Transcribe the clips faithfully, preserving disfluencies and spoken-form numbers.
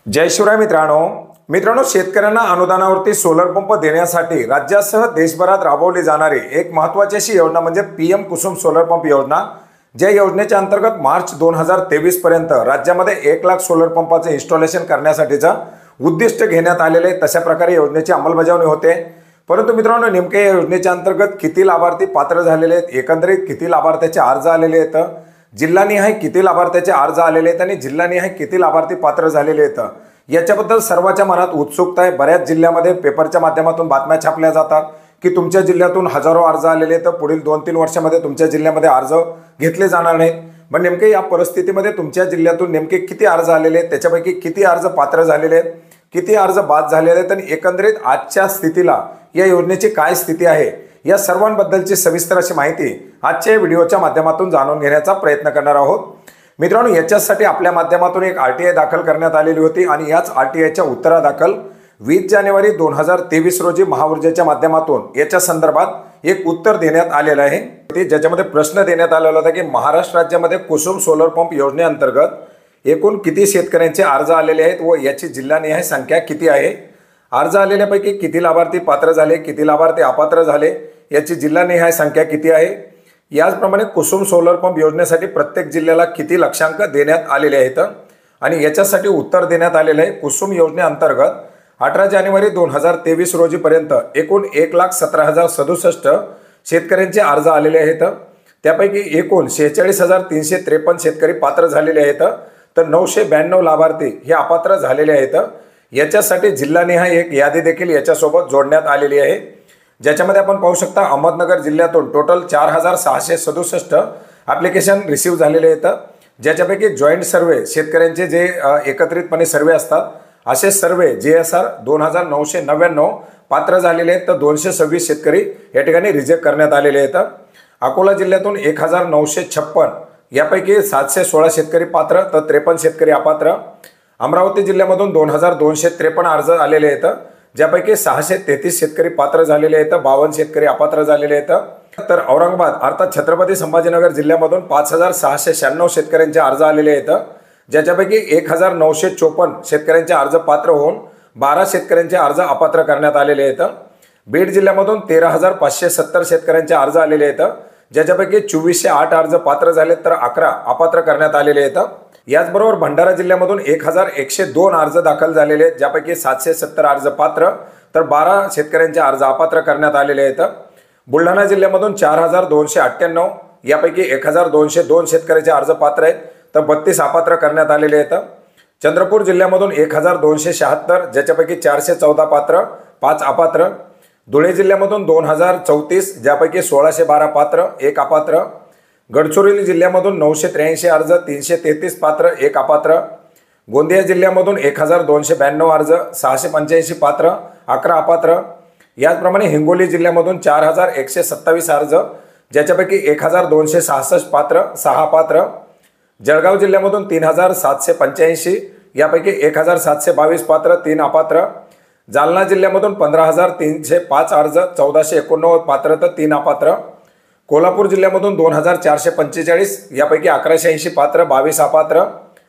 जय शिवराय मित्रांनो मित्रांनो शेतकऱ्यांना अनुदानावरती सोलर पंप देण्यासाठी राज्यासह देशभरात राबवली जाणारी एक महत्त्वाची अशी योजना म्हणजे पीएम कुसुम सोलर पंप योजना। ज्या योजनेच्या अंतर्गत मार्च दोन हजार तेवीस पर्यंत राज्यामध्ये एक लाख सोलर पंपाचे इन्स्टॉलेशन करण्यासाठीचा उद्दिष्ट घेण्यात आलेले तशा प्रकारे योजनेची अंमलबजावणी होते। परंतु मित्रांनो नेमके या योजनेच्या अंतर्गत किती लाभार्थी पात्र झालेले आहेत, एकंदरीत किती लाभार्थ्याचे अर्ज आलेले आहेत, जिल्हानिहाय किती लाभार्थ्याचे अर्ज आलेले आहेत आणि जिल्हानिहाय किती लाभार्थी पात्र झालेले आहेत, याच्याबद्दल सर्वांच्या मनात उत्सुकता आहे। बऱ्याच जिल्ह्यामध्ये पेपरच्या माध्यमातून बातम्या छापल्या जातात की तुमच्या जिल्ह्यातून हजारो अर्ज आलेले आहेत, पुढील दोन तीन वर्षांमध्ये तुमच्या जिल्ह्यामध्ये अर्ज घेतले जाणार नाहीत। पण नेमके या परिस्थितीमध्ये तुमच्या जिल्ह्यातून नेमके किती अर्ज आलेले आहेत, त्याच्यापैकी किती अर्ज पात्र झालेले आहेत, किती अर्ज बाद झालेले आहेत आणि एकंदरीत आजच्या स्थितीला या योजनेची काय स्थिती आहे, या सर्वांबद्दलची सविस्तर अशी माहिती आजच्या व्हिडिओच्या माध्यमातून जाणून घेण्याचा प्रयत्न करणार आहोत। मित्रांनो याच्यासाठी आपल्या माध्यमातून एक आरटीआय दाखल करण्यात आलेली होती आणि याच आरटीआयच्या उत्तरादाखल वीस जानेवारी दोन हजार तेवीस रोजी महाऊर्जेच्या माध्यमातून याच्या संदर्भात एक उत्तर देण्यात आलेलं आहे, ज्याच्यामध्ये प्रश्न देण्यात आलेला होता की महाराष्ट्र राज्यामध्ये कुसुम सोलर पंप योजनेअंतर्गत एकूण किती शेतकऱ्यांचे अर्ज आलेले आहेत व याची जिल्हानिहाय संख्या किती आहे, अर्ज आलेल्यापैकी किती लाभार्थी पात्र झाले, किती लाभार्थी अपात्र झाले, याची जिल्हानिहाय संख्या किती आहे, याचप्रमाणे कुसुम सोलर पंप योजनेसाठी प्रत्येक जिल्ह्याला किती लक्षांक देण्यात आलेले आहेत आणि याच्यासाठी उत्तर देण्यात आलेले आहे। कुसुम योजनेअंतर्गत अठरा जानेवारी दोन हजार तेवीस रोजीपर्यंत एकूण एक लाख सतरा हजार सदुसष्ट शेतकऱ्यांचे अर्ज आलेले आहेत। त्यापैकी एकूण शेहेचाळीस हजार तीनशे त्रेपन्न शेतकरी पात्र झालेले आहेत, तर नऊशे ब्याण्णव लाभार्थी हे अपात्र झालेले आहेत। याच्यासाठी जिल्हानिहाय एक यादी देखील याच्यासोबत जोडण्यात आलेली आहे, ज्याच्यामध्ये आपण पाहू शकता अहमदनगर जिल्ह्यातून टोटल चार हजार सहाशे सदुसष्ट ॲप्लिकेशन रिसीव्ह झालेले आहेत, ज्याच्यापैकी जॉईंट सर्वे शेतकऱ्यांचे जे एकत्रितपणे सर्वे असतात असे सर्वे जे एस आर दोन हजार नऊशे नव्याण्णव पात्र झालेले आहेत, तर दोनशे सव्वीस शेतकरी या ठिकाणी रिजेक्ट करण्यात आलेले आहेत। अकोला जिल्ह्यातून एक हजार नऊशे छप्पन यापैकी सातशे सोळा शेतकरी पात्र, तर त्रेपन्न शेतकरी अपात्र। अमरावती जिल्ह्यामधून दोन हजार दोनशे त्रेपन्न अर्ज आलेले आहेत, ज्यापैकी सहाशे तेहतीस शेतकरी पात्र झालेले आहेत, बावन्न शेतकरी अपात्र झालेले आहेत। तर औरंगाबाद अर्थात छत्रपती संभाजीनगर जिल्ह्यामधून पाच हजार सहाशे शहाण्णव शेतकऱ्यांचे अर्ज आलेले आहेत, ज्याच्यापैकी एक हजार नऊशे चोपन्न शेतकऱ्यांचे अर्ज पात्र होऊन बारा शेतकऱ्यांचे अर्ज अपात्र करण्यात आलेले आहेत। बीड जिल्ह्यामधून तेरा हजार पाचशे सत्तर शेतकऱ्यांचे अर्ज आलेले आहेत, ज्याच्यापैकी चोवीसशे आठ अर्ज पात्र झाले तर अकरा अपात्र करण्यात आलेले आहेत। याचबरोबर भंडारा जिल्ह्यामधून एक हजार एकशे दोन अर्ज दाखल झालेले आहेत, ज्यापैकी सातशे सत्तर अर्ज पात्र तर बारा शेतकऱ्यांचे अर्ज अपात्र करण्यात आलेले आहेत। बुलढाणा जिल्ह्यामधून चार हजार दोनशे अठ्ठ्याण्णव यापैकी एक हजार दोनशे दोन शेतकऱ्याचे अर्ज पात्र आहेत, तर बत्तीस अपात्र करण्यात आलेले आहेत। चंद्रपूर जिल्ह्यामधून एक हजार दोनशे शहात्तर ज्याच्यापैकी चारशे चौदा पात्र, पाच अपात्र। धुळे जिल्ह्यामधून दोन हजार चौतीस ज्यापैकी सोळाशे बारा पात्र, एक अपात्र। गडचिरोली जिल्ह्यामधून नऊशे त्र्याऐंशी अर्ज, तीनशे तेहतीस पात्र, एक अपात्र। गोंदिया जिल्ह्यामधून एक हजार दोनशे ब्याण्णव अर्ज, सहाशे पंच्याऐंशी पात्र, अकरा अपात्र। याचप्रमाणे हिंगोली जिल्ह्यामधून चार हजार एकशे सत्तावीस अर्ज, ज्याच्यापैकी एक हजार दोनशे सहासष्ट पात्र, सहा अपात्र। जळगाव जिल्ह्यामधून तीन हजार सातशे पंच्याऐंशी यापैकी एक हजार सातशे बावीस पात्र, तीन अपात्र। जालना जिल्ह्यामधून पंधरा हजार तीनशे पाच अर्ज, चौदाशे एकोणनव्वद पात्र तर तीन अपात्र। कोल्हापूर जिल्ह्यामधून दोन हजार चारशे पंचेचाळीस यापैकी अकराशे ऐंशी पात्र, बावीस अपात्र।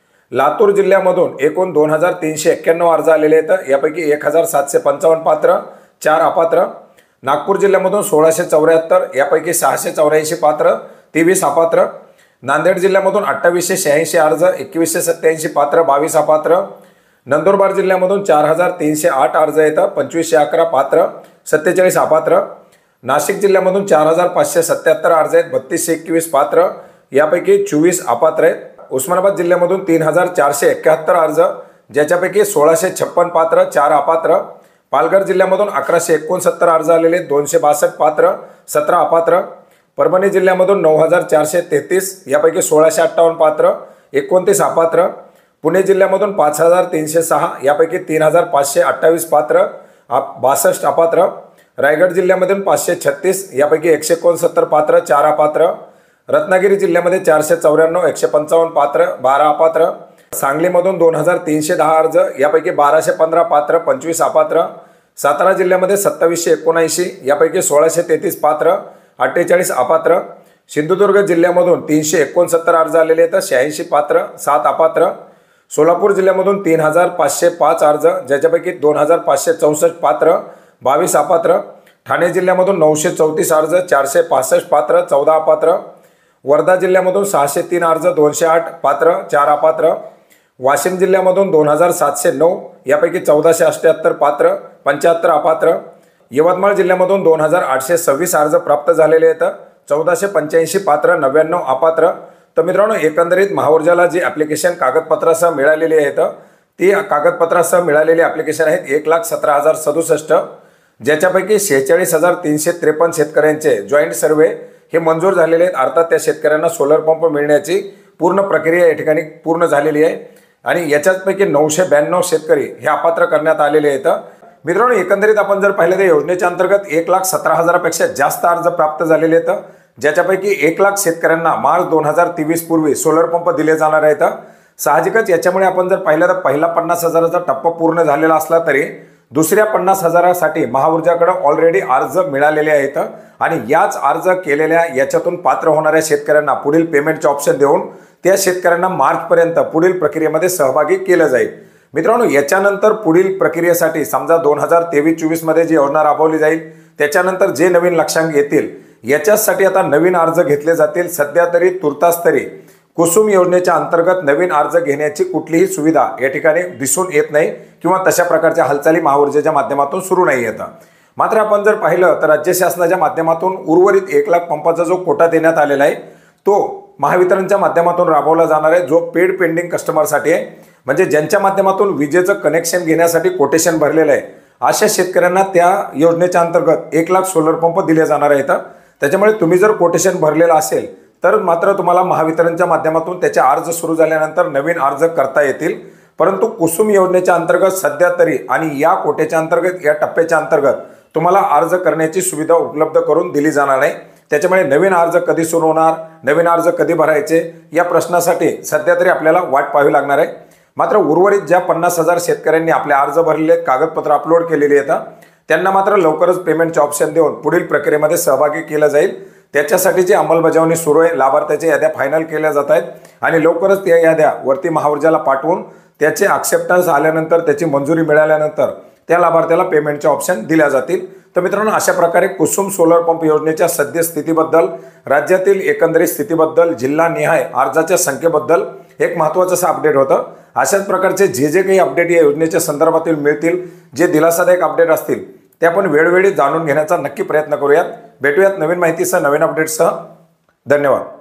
लातूर जिल्ह्यामधून एकूण दोन हजार तीनशे एक्क्याण्णव अर्ज आलेले आहेत, यापैकी एक हजार सातशे पंचावन्न पात्र, चार अपात्र। नागपूर जिल्ह्यामधून सोळाशे चौऱ्याहत्तर यापैकी सहाशे चौऱ्याऐंशी पात्र, तेवीस अपात्र। नांदेड जिल्ह्यामधून अठ्ठावीसशे शहाऐंशी अर्ज, एकवीसशे सत्त्याऐंशी पात्र, बावीस अपात्र। नंदुरबार जिल्ह्यामधून चार हजार तीनशे आठ अर्ज येतात, पंचवीसशे अकरा पात्र, सत्तेचाळीस अपात्र। नाशिक जिल्ह्यामधून चार हजार पाचशे सत्याहत्तर अर्ज आहेत, बत्तीसशे एकवीस पात्र, यापैकी चोवीस अपात्र आहेत। उस्मानाबाद जिल्ह्यामधून तीन हजार चारशे एकाहत्तर अर्ज, ज्याच्यापैकी सोळाशे छप्पन पात्र, चार अपात्र। पालघर जिल्ह्यामधून अकराशे एकोणसत्तर अर्ज आलेले, दोनशे बासष्ट पात्र, सतरा अपात्र। परभणी जिल्ह्यामधून नऊ हजार चारशे तेहतीस यापैकी सोळाशे अठ्ठावन्न पात्र, एकोणतीस अपात्र। पुणे जिल्ह्यामधून पाच हजार तीनशे सहा यापैकी तीन हजार पाचशे अठ्ठावीस पात्र, बासष्ट अपात्र। रायगड जिल्ह्यामधून पाचशे छत्तीस यापैकी एकशे एकोणसत्तर पात्र, चार अपात्र। रत्नागिरी जिल्ह्यामध्ये चारशे चौऱ्याण्णव एकशे पंचावन्न पात्र, बारा अपात्र। सांगलीमधून दोन हजार तीनशे दहा अर्ज यापैकी बाराशे पंधरा पात्र, पंचवीस अपात्र। सातारा जिल्ह्यामध्ये सत्तावीसशे एकोणऐंशी यापैकी सोळाशे तेहतीस पात्र, अठ्ठेचाळीस अपात्र। सिंधुदुर्ग जिल्ह्यामधून तीनशे एकोणसत्तर अर्ज आलेले आहेत, शहाऐंशी पात्र, सात अपात्र। सोलापूर जिल्ह्यामधून तीन हजार पाचशे पाच अर्ज, ज्याच्यापैकी दोन हजार पाचशे चौसष्ट पात्र, बावीस अपात्र. ठाणे जिल्ह्यामधून नऊशे चौतीस अर्ज, चारशे पासष्ट पात्र, चौदा अपात्र. वर्धा जिल्ह्यामधून सहाशे तीन अर्ज, दोनशे आठ पात्र, चार अपात्र. वाशिम जिल्ह्यामधून दोन हजार सातशे नऊ, यापैकी चौदाशे अठ्ठ्याहत्तर पात्र, पंच्याहत्तर अपात्र. यवतमाळ जिल्ह्यामधून दोन हजार आठशे सव्वीस अर्ज प्राप्त झालेले आहेत, चौदाशे पंच्याऐंशी पात्र, नव्याण्णव अपात्र. तर मित्रांनो, एकंदरीत महाऊर्जाला जी ॲप्लिकेशन कागदपत्रासह मिळालेली आहेत ती कागदपत्रासह मिळालेली ॲप्लिकेशन आहेत एक लाख सतरा हजार सदुसष्ट, ज्याच्यापैकी शेहेचाळीस हजार तीनशे त्रेपन्न शेतकऱ्यांचे जॉईंट सर्वे हे मंजूर झालेले आहेत. अर्थात त्या शेतकऱ्यांना सोलर पंप मिळण्याची पूर्ण प्रक्रिया या ठिकाणी पूर्ण झालेली आहे आणि याच्यापैकी नऊशे ब्याण्णव शेतकरी हे अपात्र करण्यात आलेले आहेत. मित्रांनो, एकंदरीत आपण जर पाहिलं तर योजनेच्या अंतर्गत एक लाख सतरा हजारापेक्षा जास्त अर्ज प्राप्त झालेले आहेत, ज्याच्यापैकी एक लाख शेतकऱ्यांना मार्च दोन हजार तेवीस पूर्वी सोलर पंप दिले जाणार आहेत. साहजिकच याच्यामुळे आपण जर पाहिलं तर पहिला पन्नास हजाराचा टप्पा पूर्ण झालेला असला तरी दुसऱ्या पन्नास हजारासाठी महाऊर्जाकडे ऑलरेडी अर्ज मिळालेले आहेत आणि याच अर्ज केलेल्या याच्यातून पात्र होणाऱ्या शेतकऱ्यांना पुढील पेमेंटचे ऑप्शन देऊन त्या शेतकऱ्यांना मार्चपर्यंत पुढील प्रक्रियेमध्ये सहभागी केलं जाईल. मित्रांनो, याच्यानंतर पुढील प्रक्रियेसाठी समजा दोन हजार तेवीस चोवीसमध्ये जी योजना राबवली जाईल त्याच्यानंतर जे नवीन लक्षांक येतील याच्यासाठी आता नवीन अर्ज घेतले जातील. सध्या तरी तुर्तास तरी कुसुम योजनेच्या अंतर्गत नवीन अर्ज घेण्याची कुठलीही सुविधा या ठिकाणी दिसून येत नाही किंवा तशा प्रकारच्या हालचाली महाऊर्जेच्या माध्यमातून सुरू नाही येतात. मात्र आपण जर पाहिलं तर राज्य शासनाच्या माध्यमातून उर्वरित एक लाख पंपाचा जो कोटा देण्यात आलेला आहे तो महावितरणच्या माध्यमातून राबवला जाणार आहे, जो पेड पेंडिंग कस्टमरसाठी आहे. म्हणजे ज्यांच्या माध्यमातून विजेचं कनेक्शन घेण्यासाठी कोटेशन भरलेलं आहे अशा शेतकऱ्यांना त्या योजनेच्या अंतर्गत एक लाख सोलर पंप दिले जाणार आहेत. त्याच्यामुळे तुम्ही जर कोटेशन भरलेलं असेल तर मात्र तुम्हाला महावितरणच्या माध्यमातून त्याचे अर्ज सुरू झाल्यानंतर नवीन अर्ज करता येतील. परंतु कुसुम योजनेच्या अंतर्गत सध्या तरी आणि या कोट्याच्या अंतर्गत या टप्प्याच्या अंतर्गत तुम्हाला अर्ज करण्याची सुविधा उपलब्ध करून दिली जाणार नाही. त्याच्यामुळे नवीन अर्ज कधी सुरू होणार, नवीन अर्ज कधी भरायचे या प्रश्नासाठी सध्या तरी आपल्याला वाट पाहावी लागणार आहे. मात्र उर्वरित ज्या पन्नास हजार शेतकऱ्यांनी आपले अर्ज भरलेले कागदपत्र अपलोड केलेली आहेत त्यांना मात्र लवकरच पेमेंटचे ऑप्शन देऊन पुढील प्रक्रियेमध्ये सहभागी केलं जाईल. त्याच्यासाठीची अंमलबजावणी सुरू आहे. लाभार्थ्याच्या याद्या फायनल केल्या जात आहेत आणि लवकरच त्या याद्या वरती महाऊर्जाला पाठवून त्याचे ॲक्सेप्टन्स आल्यानंतर त्याची मंजुरी मिळाल्यानंतर त्या लाभार्थ्याला पेमेंटचे ऑप्शन दिल्या जातील. तर मित्रांनो, अशा प्रकारे कुसुम सोलर पंप योजनेच्या सद्यस्थितीबद्दल, राज्यातील एकंदरीत स्थितीबद्दल, जिल्हानिहाय अर्जाच्या संख्येबद्दल एक महत्त्वाचं असं अपडेट होतं. अशाच प्रकारचे जे जे काही अपडेट या योजनेच्या संदर्भातील मिळतील, जे दिलासादायक अपडेट असतील ते आपण वेळोवेळी जाणून घेण्याचा नक्की प्रयत्न करूयात. भेटूयात नवीन माहितीसह, नवीन अपडेटसह. धन्यवाद.